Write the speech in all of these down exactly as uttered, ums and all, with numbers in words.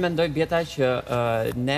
Mendoj Bjeta që ne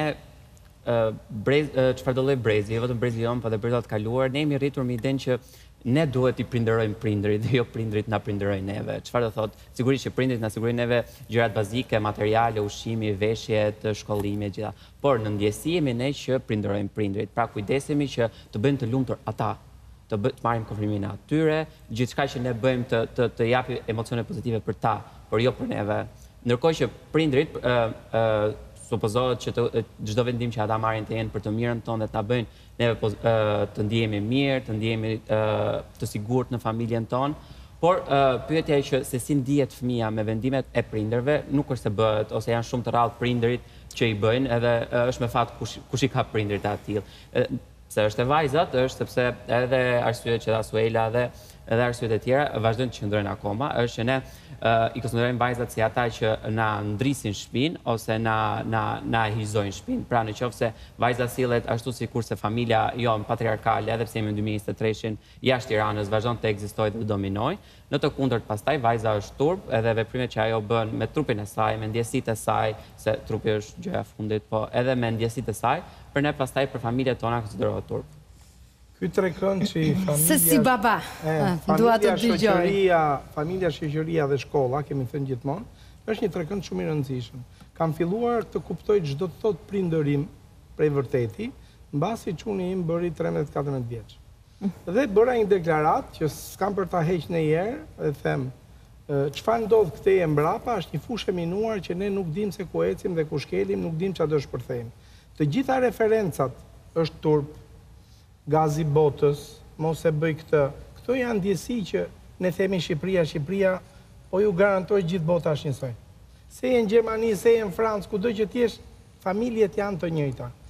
çfarë do lloj brezi, jo vetëm brezi jon, po edhe brezat kaluar, ne jemi rritur me idenë që ne duhet i prinderojmë prindrit dhe jo prindrit na prinderojnë neve. Çfarë do thotë? Sigurisht që prindrit na sigurojnë neve gjërat bazike, materiale, ushqimi, veshjet, shkollimi e gjitha. Por në ndjesi jemi ne që prinderojmë prindrit. Pra kujdesemi që të bëjmë të lumtur ata, të, bë, të marrim konfirmimin e atyre, gjithçka që ne bëjmë të, të, të japi emocione pozitive për ta, por jo për neve. Ndërkohë që prindrit uh, uh, supozohet që çdo vendim që ata marrin të jenë për të mirën tonë dhe ta bëjnë neve uh, të ndihemi mirë, të ndihemi uh, të sigurt në familjen tonë. Por uh, pyetja e që se si ndihet fëmia me vendimet e prindërve nuk është se bëhet ose janë shumë të rrallë prindërit që i bëjnë, edhe uh, është me fat kush, kush i ka prindërit atij. Uh, Se është e vajzat, është sepse edhe arsyet që dha Suela dhe edhe arsyet e tjera vazhdojnë të qëndrojnë akoma, është që ne uh, i konsiderojmë vajzat si ata që na ndrisin shtëpinë ose na na na hiqëzojnë shtëpinë. Pra në qoftë se vajza sillet ashtu sikurse familja jon patriarkale, edhe pse jemi në dy mijë e njëzet e treshin jashtë Tiranës, vazhdon të ekzistojë dhe të dominojë. Në të kundërt pastaj vajza është turp, edhe veprimet që ajo bën me trupin e saj, me ndjesitë e saj, se trupi është gjëja e fundit, po edhe me ndjesitë e saj, për ne pastaj për familjet tona konsiderohet turp. Ky tregon që familja... Se si baba, dua të dëgjoj. Familja, shoqëria dhe shkolla, kemi thënë gjithmonë, është një trekënd shumë i rëndësishëm. Kam filluar të kuptoj çdo të thotë prindërim prej vërteti, mbasi çuni im bëri tretëmbëdhjetë katërmbëdhjetë vjeç. Dhe bëra një deklarat që s'kam për ta heq ndonjëherë, dhe them, çfarë ndodh këtej e mbrapa është një fushë e minuar që ne nuk dim se ku ecim dhe ku shkelim, nuk dim çfarë do shpërthejmë. Të gjitha referencat është turp, gazi botës, mos e bëj këtë. Këto janë ndjesi që ne themi Shqipëria, Shqipëria, po ju garantoj gjithë bota është njësoj. Se e në Gjermani, se e në Francë, kudo që t'jesh, familjet janë të njëjta.